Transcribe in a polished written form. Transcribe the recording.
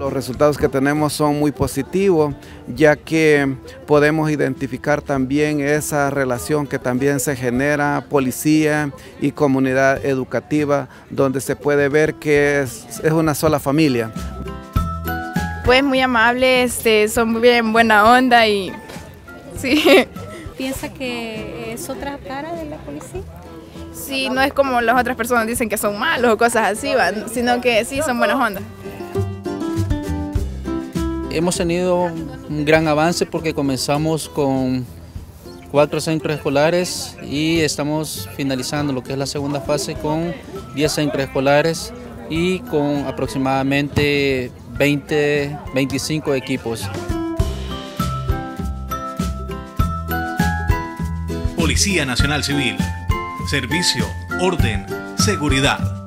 Los resultados que tenemos son muy positivos, ya que podemos identificar también esa relación que también se genera policía y comunidad educativa, donde se puede ver que es una sola familia. Pues muy amables, son muy bien buena onda y sí. ¿Piensa que es otra cara de la policía? Sí, no es como las otras personas dicen que son malos o cosas así, sino que sí son buenas ondas. Hemos tenido un gran avance porque comenzamos con 4 centros escolares y estamos finalizando lo que es la segunda fase con 10 centros escolares y con aproximadamente 25 equipos. Policía Nacional Civil. Servicio, orden, seguridad.